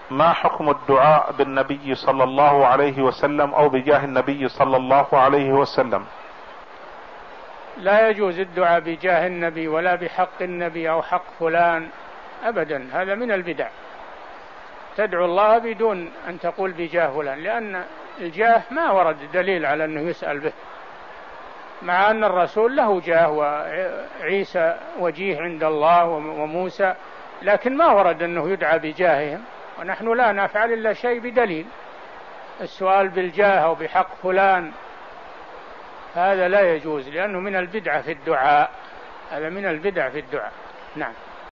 ما حكم الدعاء بالنبي صلى الله عليه وسلم او بجاه النبي صلى الله عليه وسلم؟ لا يجوز الدعاء بجاه النبي ولا بحق النبي او حق فلان ابدا، هذا من البدع. تدعو الله بدون ان تقول بجاه فلان، لان الجاه ما ورد دليل على انه يسأل به، مع ان الرسول له جاه وعيسى وجيه عند الله وموسى، لكن ما ورد انه يدعى بجاههم، ونحن لا نفعل الا شيء بدليل. السؤال بالجاه او بحق فلان هذا لا يجوز، لانه من البدعة في الدعاء، هذا من البدع في الدعاء. نعم.